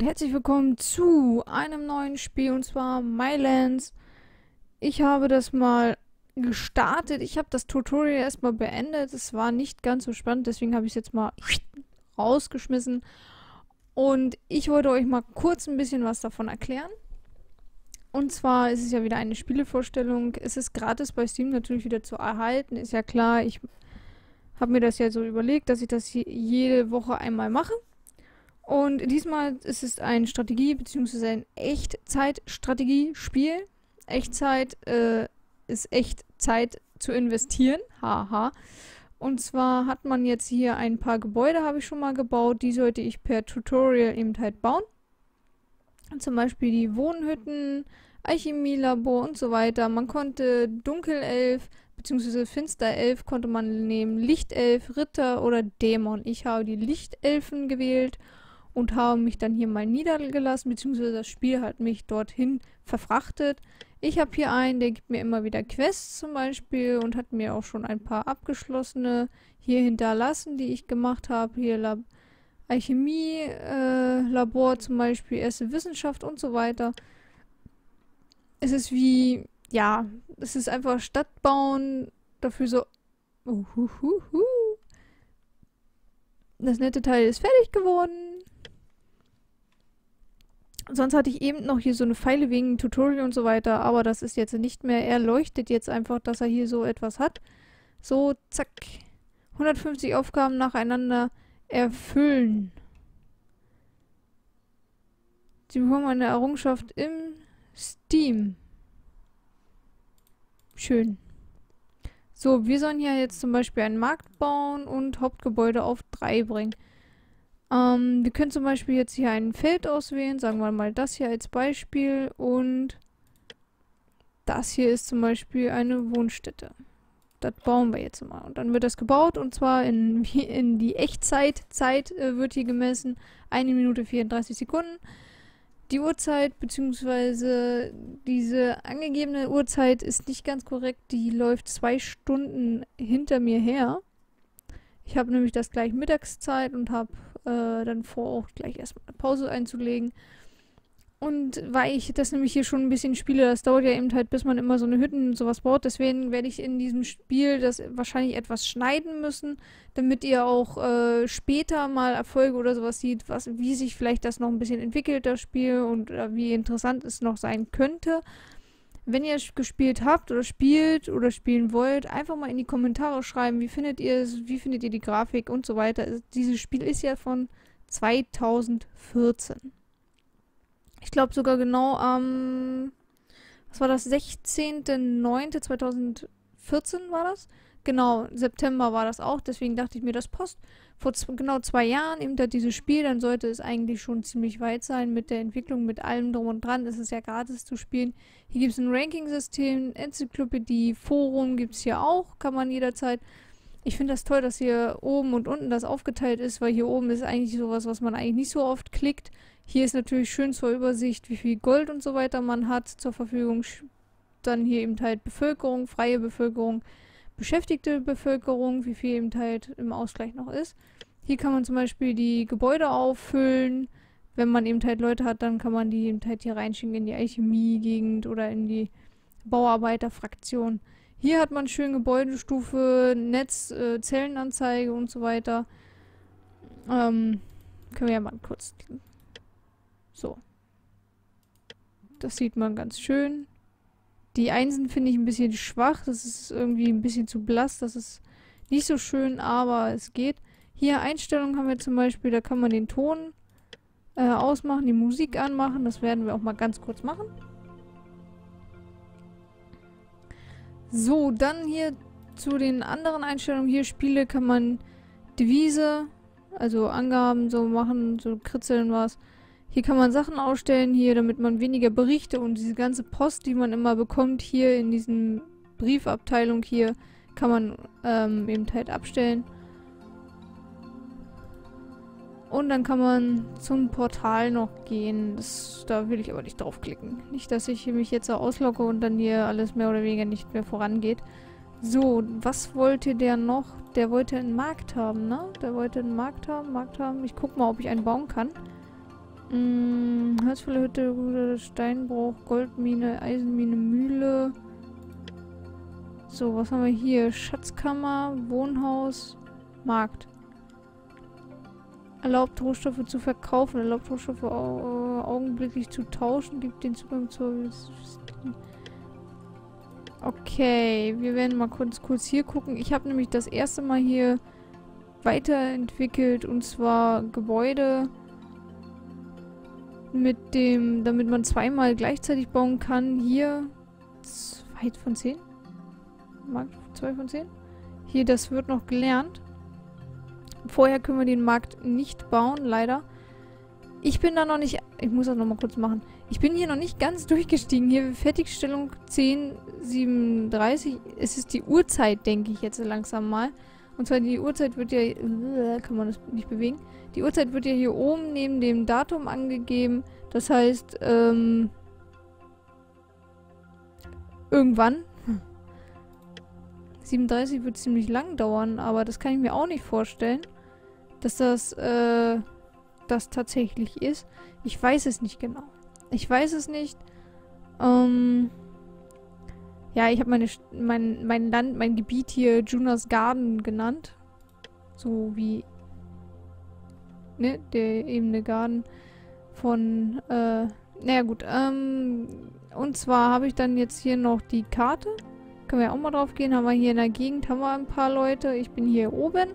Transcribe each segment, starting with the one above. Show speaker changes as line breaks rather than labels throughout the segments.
herzlich willkommen zu einem neuen Spiel, und zwar Mylands. Ich habe das mal gestartet. Ich habe das Tutorial erstmal beendet. Es war nicht ganz so spannend, deswegen habe ich es jetzt mal rausgeschmissen. Und ich wollte euch mal kurz ein bisschen was davon erklären. Und zwar ist es ja wieder eine Spielevorstellung. Es ist gratis bei Steam natürlich wieder zu erhalten. Ist ja klar, ich habe mir das ja so überlegt, dass ich das jede Woche einmal mache. Und diesmal ist es ein Strategie- bzw. ein Echtzeitstrategiespiel. Echtzeit ist echt Zeit zu investieren. Haha. Und zwar hat man jetzt hier ein paar Gebäude, habe ich schon mal gebaut. Die sollte ich per Tutorial eben halt bauen. Zum Beispiel die Wohnhütten, Alchemielabor und so weiter. Man konnte Dunkelelf bzw. Finsterelf konnte man nehmen, Lichtelf, Ritter oder Dämon. Ich habe die Lichtelfen gewählt und habe mich dann hier mal niedergelassen, beziehungsweise das Spiel hat mich dorthin verfrachtet. Ich habe hier einen, der gibt mir immer wieder Quests zum Beispiel und hat mir auch schon ein paar abgeschlossene hier hinterlassen, die ich gemacht habe. Hier Alchemie, Labor zum Beispiel, erste Wissenschaft und so weiter. Es ist wie, ja, es ist einfach Stadt bauen, dafür so, das nette Teil ist fertig geworden. Sonst hatte ich eben noch hier so eine Pfeile wegen Tutorial und so weiter, aber das ist jetzt nicht mehr. Er leuchtet jetzt einfach, dass er hier so etwas hat. So, zack. 150 Aufgaben nacheinander erfüllen. Sie bekommen eine Errungenschaft im Steam. Schön. So, wir sollen hier jetzt zum Beispiel einen Markt bauen und Hauptgebäude auf 3 bringen. Wir können zum Beispiel jetzt hier ein Feld auswählen, sagen wir mal das hier als Beispiel, und das hier ist zum Beispiel eine Wohnstätte. Das bauen wir jetzt mal. Und dann wird das gebaut, und zwar in die Echtzeitzeit wird hier gemessen. 1 Minute 34 Sekunden. Die Uhrzeit, beziehungsweise diese angegebene Uhrzeit ist nicht ganz korrekt. Die läuft 2 Stunden hinter mir her. Ich habe nämlich das gleich Mittagszeit und habe dann vor, auch gleich erstmal eine Pause einzulegen. Und weil ich das nämlich hier schon ein bisschen spiele, das dauert ja eben halt, bis man immer so eine Hütten und sowas baut. Deswegen werde ich in diesem Spiel das wahrscheinlich etwas schneiden müssen, damit ihr auch später mal Erfolge oder sowas seht, wie sich vielleicht das noch ein bisschen entwickelt, das Spiel, und wie interessant es noch sein könnte. Wenn ihr gespielt habt oder spielt oder spielen wollt, einfach mal in die Kommentare schreiben, wie findet ihr es, wie findet ihr die Grafik und so weiter. Dieses Spiel ist ja von 2014. Ich glaube sogar genau am, was war das, 16.09.2014 war das? Genau, September war das auch, deswegen dachte ich mir, das passt. Vor genau 2 Jahren eben da dieses Spiel, dann sollte es eigentlich schon ziemlich weit sein mit der Entwicklung, mit allem drum und dran. Es ist ja gratis zu spielen. Hier gibt es ein Ranking-System, Enzyklopädie, Forum gibt es hier auch, kann man jederzeit. Ich finde das toll, dass hier oben und unten das aufgeteilt ist, weil hier oben ist eigentlich sowas, was man eigentlich nicht so oft klickt. Hier ist natürlich schön zur Übersicht, wie viel Gold und so weiter man hat zur Verfügung. Dann hier eben halt Bevölkerung, freie Bevölkerung, beschäftigte Bevölkerung, wie viel eben halt im Ausgleich noch ist. Hier kann man zum Beispiel die Gebäude auffüllen. Wenn man eben halt Leute hat, dann kann man die eben halt hier reinschicken in die Alchemie-Gegend oder in die Bauarbeiterfraktion. Hier hat man schön Gebäudestufe, Netz, Zellenanzeige und so weiter. Können wir ja mal kurz... So. Das sieht man ganz schön. Die Einsen finde ich ein bisschen schwach. Das ist irgendwie ein bisschen zu blass. Das ist nicht so schön, aber es geht. Hier Einstellungen haben wir zum Beispiel, da kann man den Ton ausmachen, die Musik anmachen. Das werden wir auch mal ganz kurz machen. So, dann hier zu den anderen Einstellungen. Hier Spiele kann man Devise, also Angaben so machen, so kritzeln was. Hier kann man Sachen ausstellen, hier, damit man weniger Berichte und diese ganze Post, die man immer bekommt, hier in diesen Briefabteilung hier, kann man eben halt abstellen. Und dann kann man zum Portal noch gehen. Da will ich aber nicht draufklicken. Nicht, dass ich mich jetzt so auslogge und dann hier alles mehr oder weniger nicht mehr vorangeht. So, was wollte der noch? Der wollte einen Markt haben, ne? Der wollte einen Markt haben. Ich guck mal, ob ich einen bauen kann. Holzvolle Hütte, Steinbruch, Goldmine, Eisenmine, Mühle. So, was haben wir hier? Schatzkammer, Wohnhaus, Markt. Erlaubt Rohstoffe zu verkaufen, erlaubt Rohstoffe augenblicklich zu tauschen, gibt den Zugang zur... Okay, wir werden mal kurz hier gucken. Ich habe nämlich das erste Mal hier weiterentwickelt, und zwar Gebäude mit dem, damit man zweimal gleichzeitig bauen kann. Hier 2 von 10. Markt 2 von 10. Hier, das wird noch gelernt. Vorher können wir den Markt nicht bauen, leider. Ich bin da noch nicht... Ich muss das nochmal kurz machen. Ich bin hier noch nicht ganz durchgestiegen. Hier Fertigstellung 10:37. Es ist die Uhrzeit, denke ich jetzt langsam mal. Und zwar die Uhrzeit wird ja... Kann man das nicht bewegen? Die Uhrzeit wird ja hier oben neben dem Datum angegeben. Das heißt, irgendwann. 37 wird ziemlich lang dauern, aber das kann ich mir auch nicht vorstellen, dass das tatsächlich ist. Ich weiß es nicht genau. Ich weiß es nicht. Ja, ich habe mein Land, mein Gebiet hier Junas Garden genannt. So wie, ne, der ebene Garden von, naja gut, und zwar habe ich dann jetzt hier noch die Karte. Können wir auch mal drauf gehen. Haben wir hier in der Gegend, haben wir ein paar Leute. Ich bin hier oben.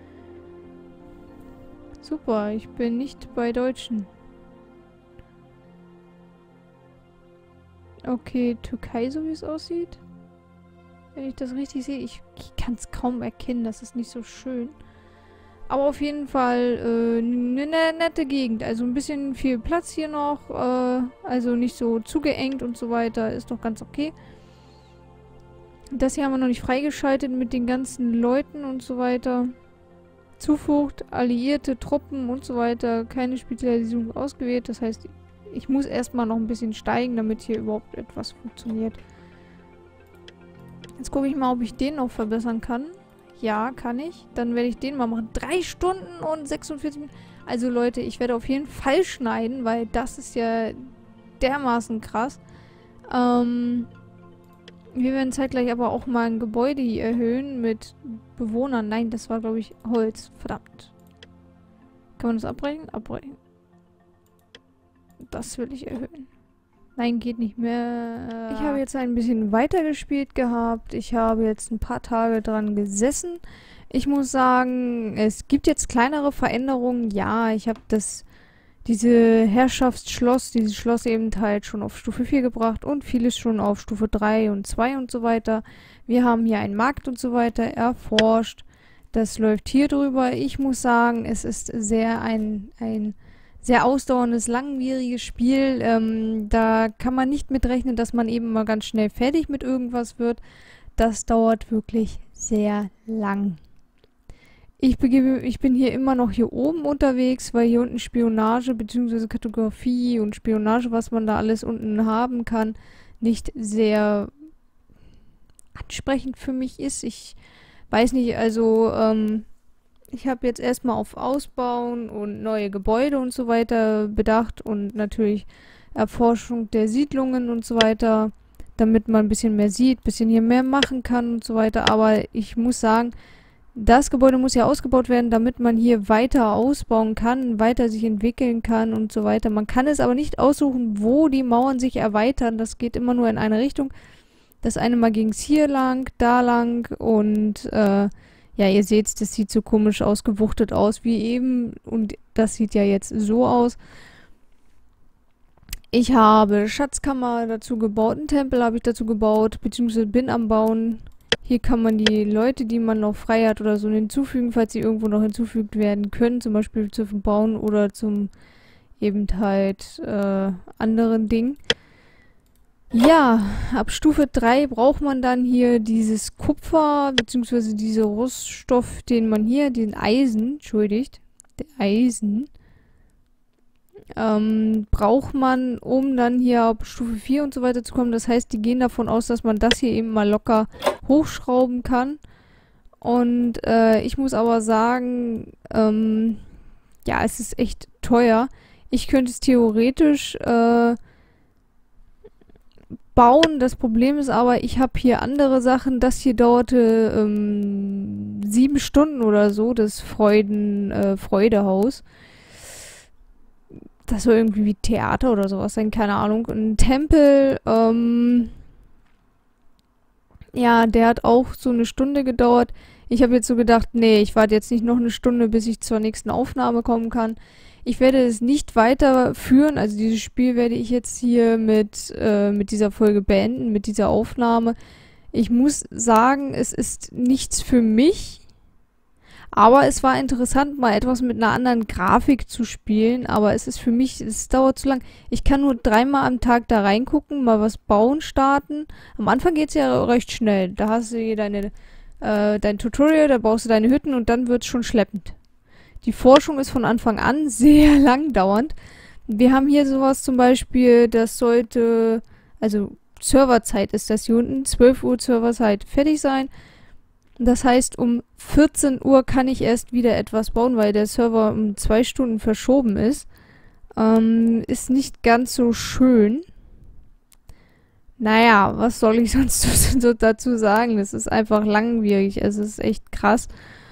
Super, ich bin nicht bei Deutschen. Okay, Türkei, so wie es aussieht. Wenn ich das richtig sehe. Ich kann es kaum erkennen, das ist nicht so schön. Aber auf jeden Fall eine nette Gegend. Also ein bisschen viel Platz hier noch. Also nicht so zugeengt und so weiter. Ist doch ganz okay. Das hier haben wir noch nicht freigeschaltet mit den ganzen Leuten und so weiter. Zuflucht, alliierte Truppen und so weiter. Keine Spezialisierung ausgewählt. Das heißt, ich muss erstmal noch ein bisschen steigen, damit hier überhaupt etwas funktioniert. Jetzt gucke ich mal, ob ich den noch verbessern kann. Ja, kann ich. Dann werde ich den mal machen. 3 Stunden und 46 Minuten. Also Leute, ich werde auf jeden Fall schneiden, weil das ist ja dermaßen krass. Wir werden zeitgleich aber auch mal ein Gebäude hier erhöhen mit Bewohnern. Nein, das war, glaube ich, Holz. Verdammt. Kann man das abbrechen? Abbrechen. Das will ich erhöhen. Nein, geht nicht mehr. Ich habe jetzt ein bisschen weitergespielt gehabt. Ich habe jetzt ein paar Tage dran gesessen. Ich muss sagen, es gibt jetzt kleinere Veränderungen. Ja, ich habe dieses Schloss eben halt schon auf Stufe 4 gebracht und vieles schon auf Stufe 3 und 2 und so weiter. Wir haben hier einen Markt und so weiter erforscht. Das läuft hier drüber. Ich muss sagen, es ist ein sehr ausdauerndes, langwieriges Spiel. Da kann man nicht mitrechnen, dass man eben mal ganz schnell fertig mit irgendwas wird. Das dauert wirklich sehr lang. Ich bin hier immer noch hier oben unterwegs, weil hier unten Spionage bzw. Kartografie und Spionage, was man da alles unten haben kann, nicht sehr ansprechend für mich ist. Ich weiß nicht, also ich habe jetzt erstmal auf Ausbauen und neue Gebäude und so weiter bedacht und natürlich Erforschung der Siedlungen und so weiter, damit man ein bisschen mehr sieht, ein bisschen hier mehr machen kann und so weiter. Aber ich muss sagen, das Gebäude muss ja ausgebaut werden, damit man hier weiter ausbauen kann, weiter sich entwickeln kann und so weiter. Man kann es aber nicht aussuchen, wo die Mauern sich erweitern. Das geht immer nur in eine Richtung. Das eine Mal ging es hier lang, da lang und ja, ihr seht, das sieht so komisch ausgewuchtet aus wie eben und das sieht ja jetzt so aus. Ich habe Schatzkammer dazu gebaut, einen Tempel habe ich dazu gebaut, beziehungsweise bin am Bauen. Hier kann man die Leute, die man noch frei hat oder so hinzufügen, falls sie irgendwo noch hinzufügt werden können, zum Beispiel zum Bauen oder zum eben halt anderen Dingen. Ja, ab Stufe 3 braucht man dann hier dieses Kupfer, beziehungsweise diese Roststoff, den man hier, den Eisen, entschuldigt, der Eisen, braucht man, um dann hier auf Stufe 4 und so weiter zu kommen. Das heißt, die gehen davon aus, dass man das hier eben mal locker hochschrauben kann. Und ich muss aber sagen, ja, es ist echt teuer. Ich könnte es theoretisch bauen. Das Problem ist aber, ich habe hier andere Sachen. Das hier dauerte 7 Stunden oder so, das Freudehaus. Das soll irgendwie wie Theater oder sowas sein, keine Ahnung. Ein Tempel, ja, der hat auch so eine Stunde gedauert. Ich habe jetzt so gedacht, nee, ich warte jetzt nicht noch eine Stunde, bis ich zur nächsten Aufnahme kommen kann. Ich werde es nicht weiterführen, also dieses Spiel werde ich jetzt hier mit dieser Folge beenden, mit dieser Aufnahme. Ich muss sagen, es ist nichts für mich, aber es war interessant, mal etwas mit einer anderen Grafik zu spielen, aber es ist für mich, es dauert zu lang. Ich kann nur 3-mal am Tag da reingucken, mal was bauen starten. Am Anfang geht es ja recht schnell, da hast du hier dein Tutorial, da baust du deine Hütten und dann wird es schon schleppend. Die Forschung ist von Anfang an sehr langdauernd. Wir haben hier sowas zum Beispiel, das sollte, also Serverzeit ist das hier unten, 12 Uhr Serverzeit fertig sein. Das heißt, um 14 Uhr kann ich erst wieder etwas bauen, weil der Server um 2 Stunden verschoben ist. Ist nicht ganz so schön. Naja, was soll ich sonst so dazu sagen? Das ist einfach langwierig. Es ist echt krass.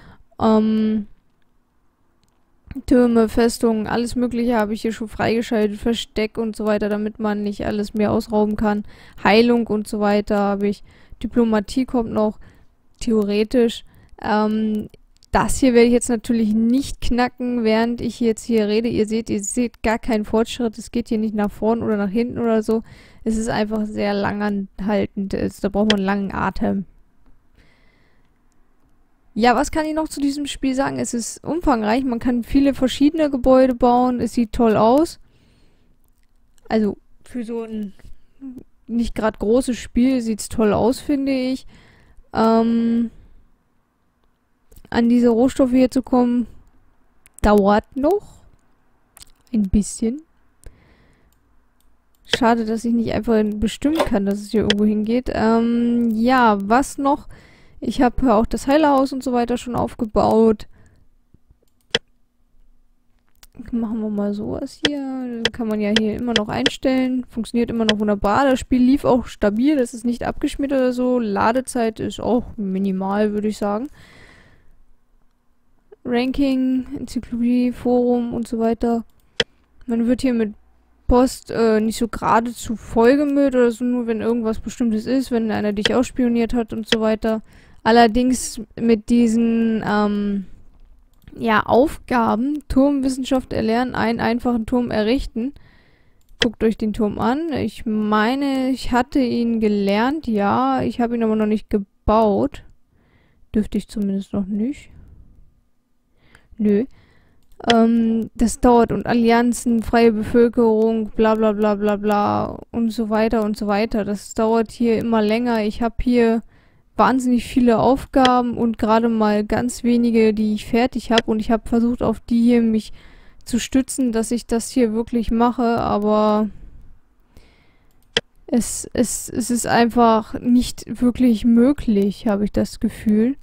Türme, Festungen, alles Mögliche habe ich hier schon freigeschaltet, Versteck und so weiter, damit man nicht alles mehr ausrauben kann. Heilung und so weiter habe ich. Diplomatie kommt noch, theoretisch. Das hier werde ich jetzt natürlich nicht knacken, während ich jetzt hier rede. Ihr seht gar keinen Fortschritt. Es geht hier nicht nach vorn oder nach hinten oder so. Es ist einfach sehr langanhaltend. Da braucht man einen langen Atem. Ja, was kann ich noch zu diesem Spiel sagen? Es ist umfangreich. Man kann viele verschiedene Gebäude bauen. Es sieht toll aus. Also für so ein nicht gerade großes Spiel sieht es toll aus, finde ich. An diese Rohstoffe hier zu kommen, dauert noch ein bisschen. Schade, dass ich nicht einfach bestimmen kann, dass es hier irgendwo hingeht. Ja, was noch? Ich habe auch das Heilerhaus und so weiter schon aufgebaut. Machen wir mal sowas hier. Kann man ja hier immer noch einstellen. Funktioniert immer noch wunderbar. Das Spiel lief auch stabil. Das ist nicht abgeschmiert oder so. Ladezeit ist auch minimal, würde ich sagen. Ranking, Enzyklopädie, Forum und so weiter. Man wird hier mit Post nicht so geradezu vollgemüllt oder so, nur wenn irgendwas Bestimmtes ist, wenn einer dich ausspioniert hat und so weiter. Allerdings mit diesen ja, Aufgaben, Turmwissenschaft erlernen, einen einfachen Turm errichten. Guckt euch den Turm an. Ich meine, ich hatte ihn gelernt, ja. Ich habe ihn aber noch nicht gebaut. Dürfte ich zumindest noch nicht. Nö. Das dauert und Allianzen, freie Bevölkerung, bla bla bla bla bla und so weiter und so weiter. Das dauert hier immer länger. Ich habe hier wahnsinnig viele Aufgaben und gerade mal ganz wenige, die ich fertig habe. Und ich habe versucht, auf die hier mich zu stützen, dass ich das hier wirklich mache, aber es ist einfach nicht wirklich möglich, habe ich das Gefühl.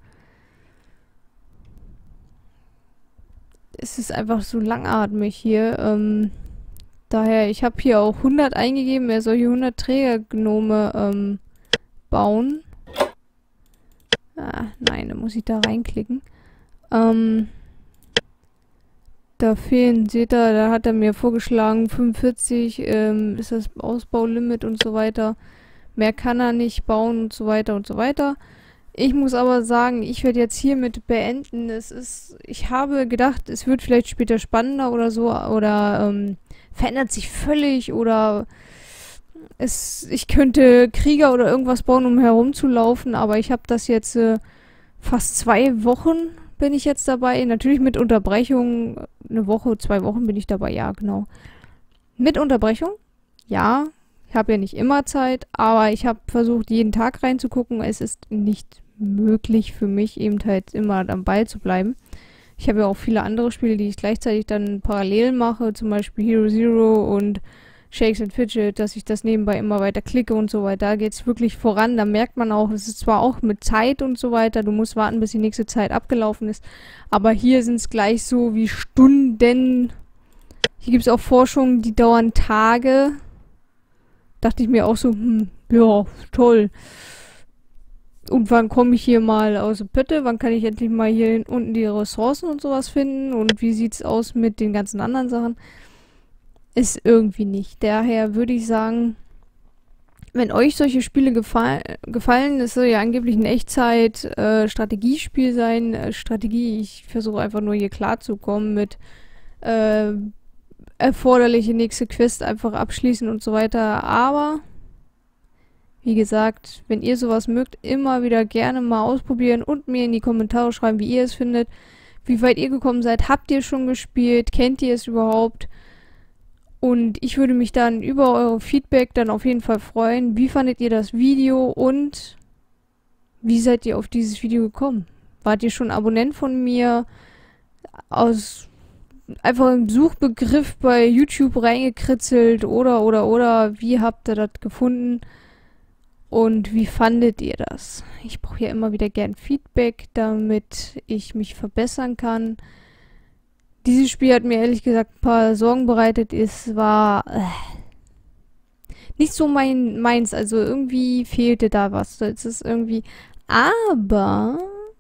Es ist einfach so langatmig hier. Daher, ich habe hier auch 100 eingegeben. Er soll hier 100 Trägergnome bauen. Ah, nein, da muss ich da reinklicken. Da fehlen, seht ihr, da hat er mir vorgeschlagen, 45 ist das Ausbaulimit und so weiter. Mehr kann er nicht bauen und so weiter und so weiter. Ich muss aber sagen, ich werde jetzt hiermit beenden. Ich habe gedacht, es wird vielleicht später spannender oder so, oder verändert sich völlig, oder ich könnte Krieger oder irgendwas bauen, um herumzulaufen, aber ich habe das jetzt fast 2 Wochen bin ich jetzt dabei. Natürlich mit Unterbrechung, 1 Woche, 2 Wochen bin ich dabei, ja, genau. Mit Unterbrechung, ja. Ich habe ja nicht immer Zeit, aber ich habe versucht, jeden Tag reinzugucken. Es ist nicht möglich für mich, eben halt immer am Ball zu bleiben. Ich habe ja auch viele andere Spiele, die ich gleichzeitig dann parallel mache, zum Beispiel Hero Zero und Shakes and Fidget, dass ich das nebenbei immer weiter klicke und so weiter. Da geht es wirklich voran. Da merkt man auch, es ist zwar auch mit Zeit und so weiter, du musst warten, bis die nächste Zeit abgelaufen ist, aber hier sind es gleich so wie Stunden, Hier gibt es auch Forschungen, die dauern Tage. Dachte ich mir auch so, ja, toll. Und wann komme ich hier mal aus der Pötte? Wann kann ich endlich mal hier unten die Ressourcen und sowas finden? Und wie sieht's aus mit den ganzen anderen Sachen? Ist irgendwie nicht. Daher würde ich sagen, wenn euch solche Spiele gefallen, das soll ja angeblich ein Echtzeit-Strategiespiel sein. Strategie, ich versuche einfach nur hier klarzukommen mit erforderliche nächste Quest einfach abschließen und so weiter. Aber, wie gesagt, wenn ihr sowas mögt, immer wieder gerne mal ausprobieren und mir in die Kommentare schreiben, wie ihr es findet, wie weit ihr gekommen seid. Habt ihr schon gespielt? Kennt ihr es überhaupt? Und ich würde mich dann über eure Feedback dann auf jeden Fall freuen. Wie fandet ihr das Video und wie seid ihr auf dieses Video gekommen? Wart ihr schon Abonnent von mir? Aus einfach im Suchbegriff bei YouTube reingekritzelt oder wie habt ihr das gefunden? Und wie fandet ihr das? Ich brauche ja immer wieder gern Feedback, damit ich mich verbessern kann. Dieses Spiel hat mir ehrlich gesagt ein paar Sorgen bereitet. Es war nicht so meins. Also irgendwie fehlte da was. Es ist irgendwie... Aber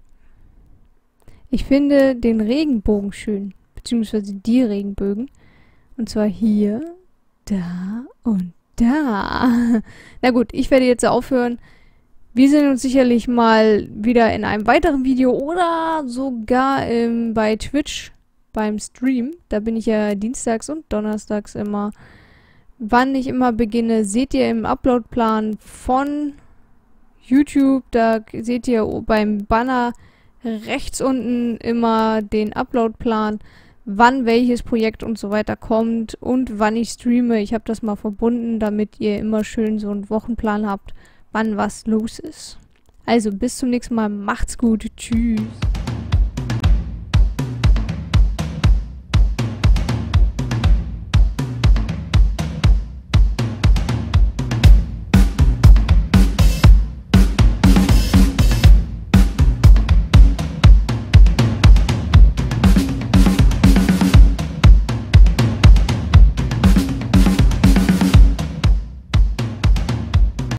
ich finde den Regenbogen schön. Beziehungsweise die Regenbögen. Und zwar hier, da und da. Na gut, ich werde jetzt aufhören. Wir sehen uns sicherlich mal wieder in einem weiteren Video oder sogar bei Twitch beim Stream. Da bin ich ja dienstags und donnerstags immer. Wann ich immer beginne, seht ihr im Uploadplan von YouTube. Da seht ihr beim Banner rechts unten immer den Uploadplan, wann welches Projekt und so weiter kommt und wann ich streame. Ich habe das mal verbunden, damit ihr immer schön so einen Wochenplan habt, wann was los ist. Also bis zum nächsten Mal. Macht's gut. Tschüss.